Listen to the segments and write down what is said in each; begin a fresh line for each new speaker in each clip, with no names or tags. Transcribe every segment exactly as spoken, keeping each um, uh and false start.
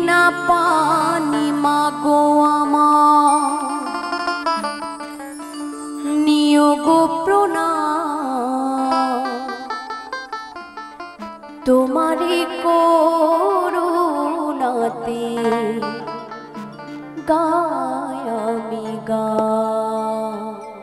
বিনা পানি মাগো আমার নিয়োগ প্রণাম তোমারি করুণাতে গায় আমি গান।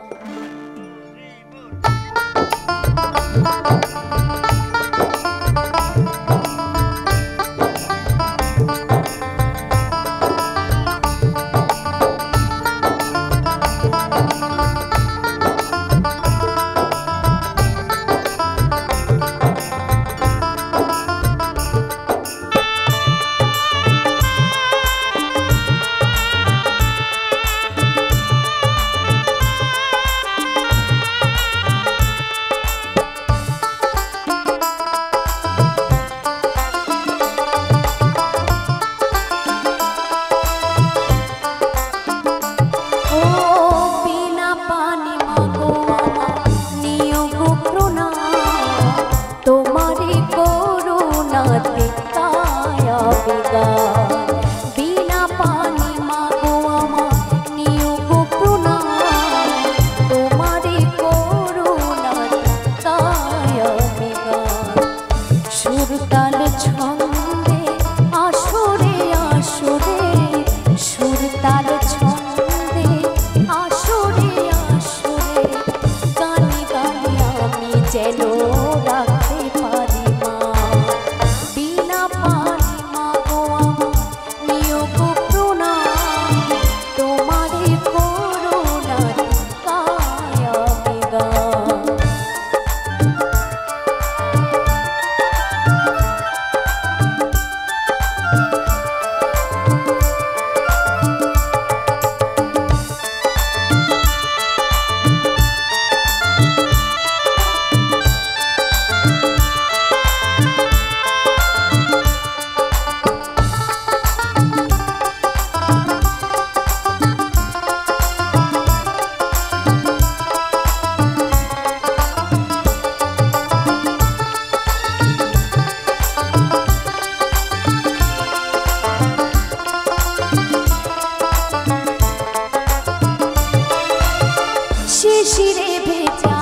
শিশিরে ভেজা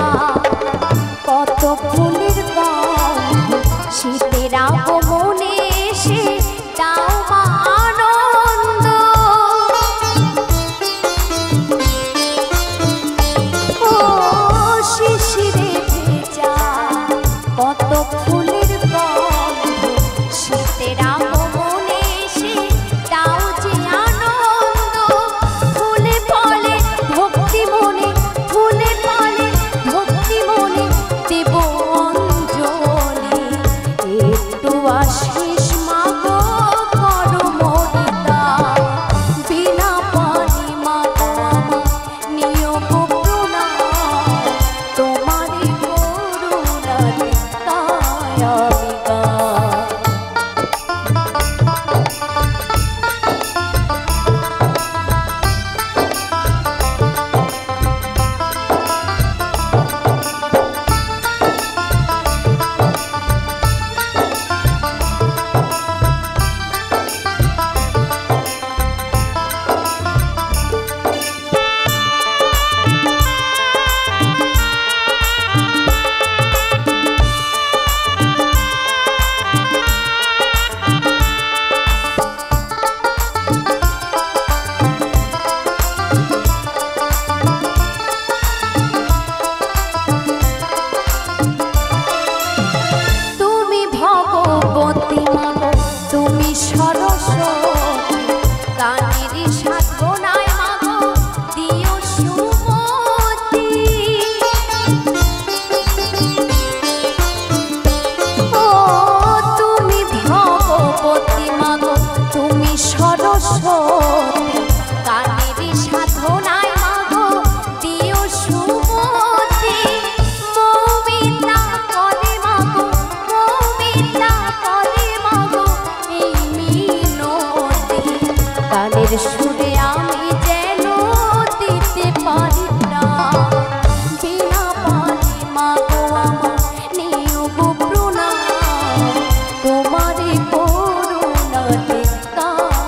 কত ফুলের গন্ধ শীতের আগমনে এসে দাও মা আনন্দ। ও শিশিরে ভেজা কত ফুলের গন্ধ শীতের আগমনে এসে দাও যে আনন্দ। ফুলে ফলে ভক্তি মনে ফুলে ফলে ভক্তি মনে দেব অঞ্জলি একটু আশিস মাগো করো মরিতা বিনা পানি মাগো আমার নিয়োগ প্রণাম তোমারি করুণাতে গায় আমি গান। তুমি সরস্বতী কানেরই সাধনায় মাগো দিও সুমতি। ও তুমি ভগবতী মাগো তুমি সরস্বতী কানেরই সাধনায় মাগো দিও সুমতি। মৌমিতা করে মাগো মৌমিতা করে মাগো এই মিনতি গানের সুরে আমি যেন দিতে পারি না বিনা পানি মাগো আমার নিয়োগ প্রণাম তোমারি করুণাতে গায়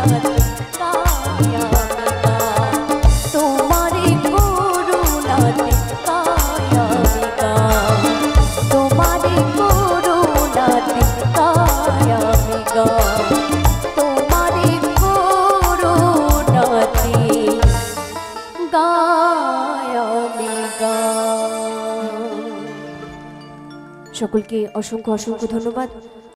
সকলকে অসংখ্য অসংখ্য ধন্যবাদ।